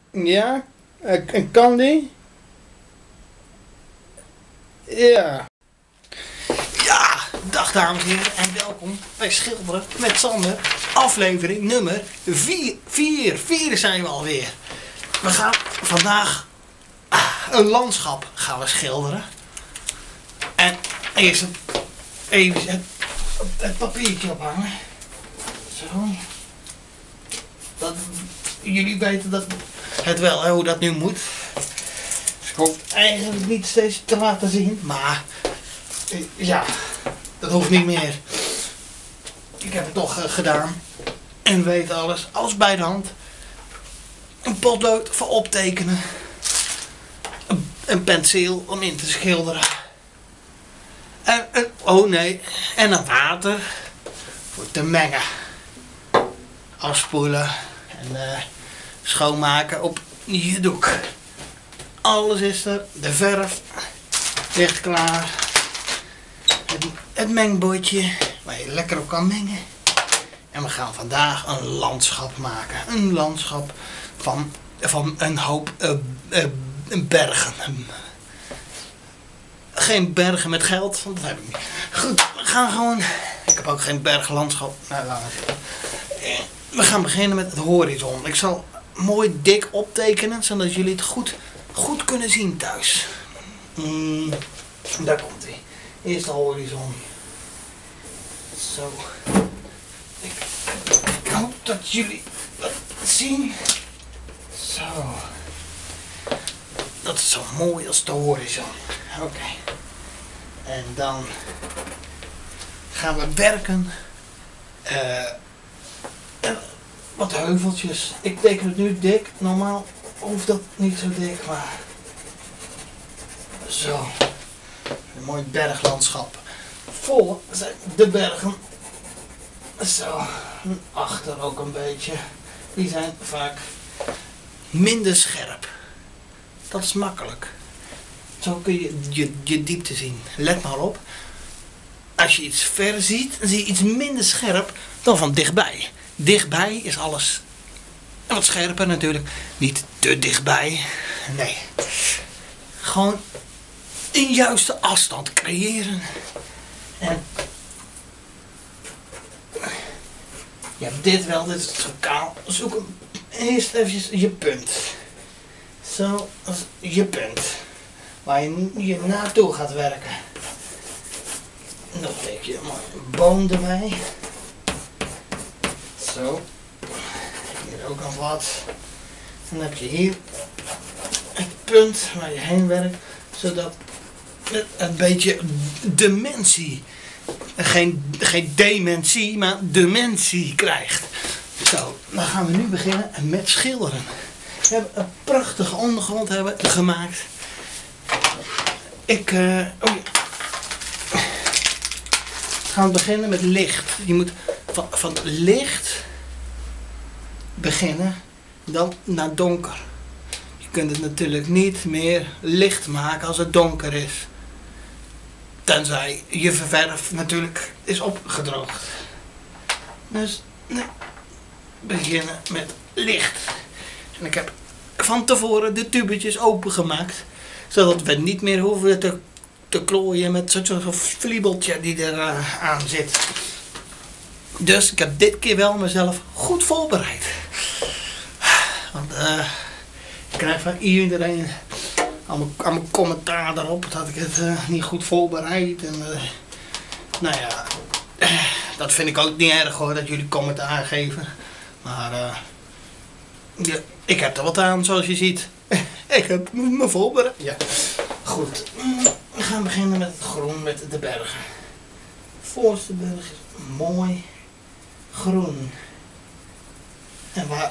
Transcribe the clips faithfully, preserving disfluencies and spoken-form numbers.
Ja? En kan die? Ja. Ja, dag dames en heren en welkom bij Schilderen met Sander. Aflevering nummer vier. vier. vier zijn we alweer. We gaan vandaag een landschap gaan we schilderen. En eerst even het, het papiertje ophangen. Zo. Dat, jullie weten dat het wel, hè, hoe dat nu moet. Dus ik hoef eigenlijk niet steeds te laten zien, maar ja, dat hoeft niet meer. Ik heb het toch uh, gedaan en weet alles, alles bij de hand. Een potlood voor optekenen, een, een penseel om in te schilderen. En, en, oh nee, en een water voor te mengen. Afspoelen en uh, schoonmaken op je doek. Alles is er, de verf ligt klaar. Het, het mengbordje waar je lekker op kan mengen. En we gaan vandaag een landschap maken. Een landschap van, van een hoop uh, uh, bergen. Geen bergen met geld, want dat heb ik niet. Goed, we gaan gewoon. Ik heb ook geen berglandschap. Nou, laat maar zitten. We gaan beginnen met het horizon. Ik zal mooi dik optekenen, zodat jullie het goed, goed kunnen zien thuis. Mm, daar komt hij. Eerst de horizon. Zo. Ik, ik hoop dat jullie dat zien. Zo. Dat is zo mooi als de horizon. Oké. Okay. En dan gaan we werken. Uh, wat heuveltjes. Ik teken het nu dik. Normaal hoeft dat niet zo dik, maar zo. Een mooi berglandschap. Vol zijn de bergen. Zo. Achter ook een beetje. Die zijn vaak minder scherp. Dat is makkelijk. Zo kun je je, je diepte zien. Let maar op. Als je iets ver ziet, dan zie je iets minder scherp dan van dichtbij. Dichtbij is alles wat scherper natuurlijk. Niet te dichtbij. Nee. Gewoon een juiste afstand creëren. En je hebt dit wel, dit is zo kaal. Zoek hem eerst even je punt. Zo, als je punt. Waar je, je naartoe gaat werken. En dan trek je een boom erbij. Zo. Hier ook nog wat. En dan heb je hier het punt waar je heen werkt. Zodat het een beetje dimensie. Geen, geen dementie, maar dimensie krijgt. Zo, dan gaan we nu beginnen met schilderen. We hebben een prachtige ondergrond hebben gemaakt. Ik, uh, oh ja. We gaan beginnen met licht. Je moet van, van licht beginnen, dan naar donker. Je kunt het natuurlijk niet meer licht maken als het donker is. Tenzij je verf natuurlijk is opgedroogd. Dus nee, beginnen met licht. En ik heb van tevoren de tubetjes opengemaakt. Zodat we niet meer hoeven te, te klooien met zo'n zo vliebeltje die er uh, aan zit. Dus ik heb dit keer wel mezelf goed voorbereid. Want uh, ik krijg van iedereen allemaal, allemaal commentaar daarop dat ik het uh, niet goed voorbereid. En, uh, nou ja, uh, dat vind ik ook niet erg hoor, dat jullie commentaar geven. Maar uh, ja, ik heb er wat aan zoals je ziet. Ik heb me voorbereid. Ja, goed. We gaan beginnen met het groen, met de bergen. De voorste berg is mooi groen. En waar...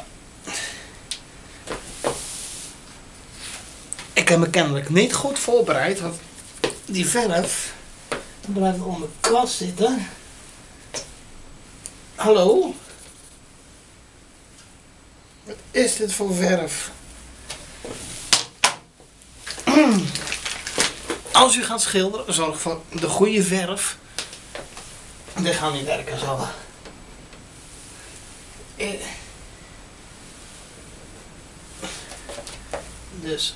Ik heb me kennelijk niet goed voorbereid, want die verf blijft onder de kwast zitten. Hallo? Wat is dit voor verf? Als u gaat schilderen, zorg voor de goede verf. Dit gaat niet werken zo. Dus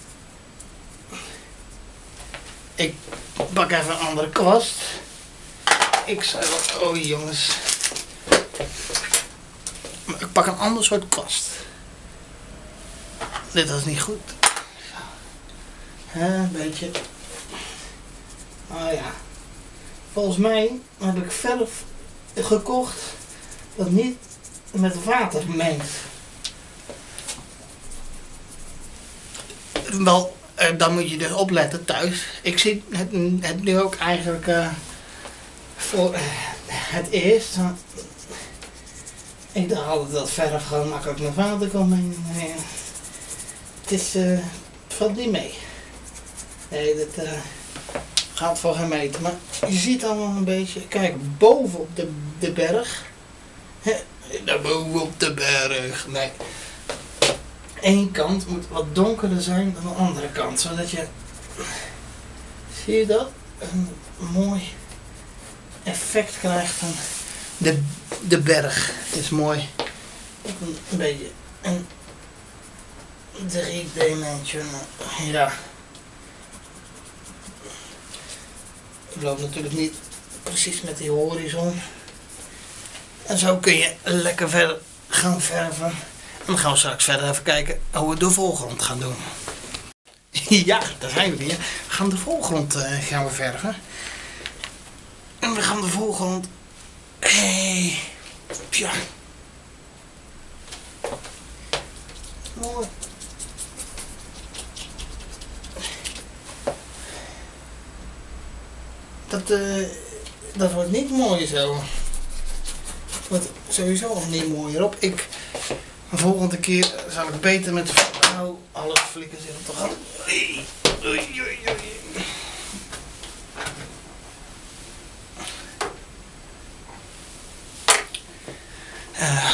ik pak even een andere kwast. Ik zei wat, oh jongens. Ik pak een ander soort kwast. Dit was niet goed. Een beetje. Oh ja. Volgens mij heb ik verf gekocht dat niet met water mengt. Wel, dan moet je dus opletten thuis. Ik zie het, het nu ook eigenlijk uh, voor uh, het eerst. Ik dacht altijd dat verf gewoon makkelijk met water kon mengen. Nee, het is, uh, het valt niet mee. Nee, dat uh, gaat voor geen meter. Maar je ziet allemaal een beetje, kijk, boven op de, de berg. Daar boven op de berg. Nee. Eén kant moet wat donkerder zijn dan de andere kant. Zodat je, zie je dat? Een mooi effect krijgt van de, de berg. Het is mooi. Een, een beetje een drie-dimensional. Ja. Ik loop natuurlijk niet precies met die horizon. En zo kun je lekker verder gaan verven. En dan gaan we straks verder even kijken hoe we de voorgrond gaan doen. Ja, daar zijn we weer. We gaan de voorgrond uh, gaan we verven. En we gaan de voorgrond... Hey. Ja. Mooi. Dat, uh, dat wordt niet mooi zo. Wordt sowieso al niet mooier op. Ik, de volgende keer zal ik beter met de vrouw alles flikken zitten te gaan. Oei, oei, oei, oei. Uh,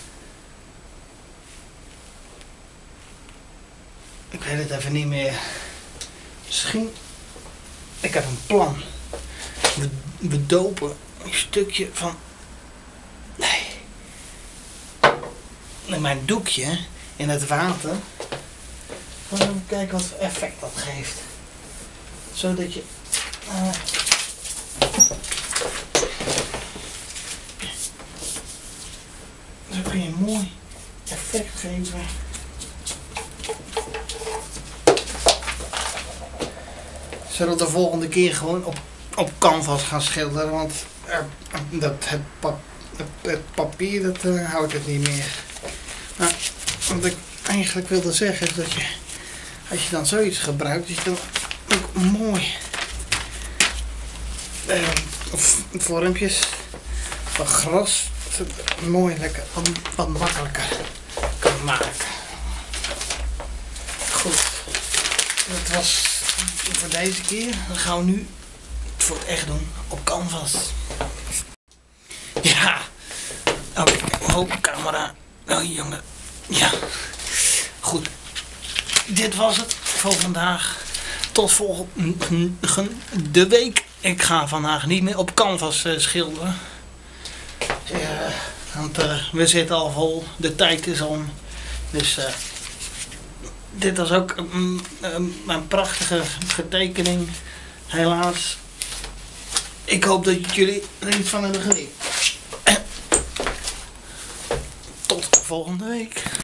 ik weet het even niet meer. Misschien. Ik heb een plan. We, we dopen een stukje van. Nee. Met mijn doekje in het water. Even kijken wat voor effect dat geeft. Zodat je. Uh, Zo kun je een mooi effect geven. Zullen we de volgende keer gewoon op, op canvas gaan schilderen, want er, dat, het, pap, het papier dat uh, houdt het niet meer. Nou, wat ik eigenlijk wilde zeggen is dat je, als je dan zoiets gebruikt, dat je dan ook mooi uh, vormpjes van gras mooi lekker wat, wat makkelijker kan maken. Goed, dat was voor deze keer. Dan gaan we nu het voor het echt doen op canvas. Ja, oké, oh, camera, oh jongen, ja, goed. Dit was het voor vandaag. Tot volgende week. Ik ga vandaag niet meer op canvas uh, schilderen. Ja, want uh, we zitten al vol, de tijd is om. Dus uh, dit was ook um, um, mijn prachtige getekening. Helaas. Ik hoop dat jullie er iets van hebben geleerd. Tot volgende week.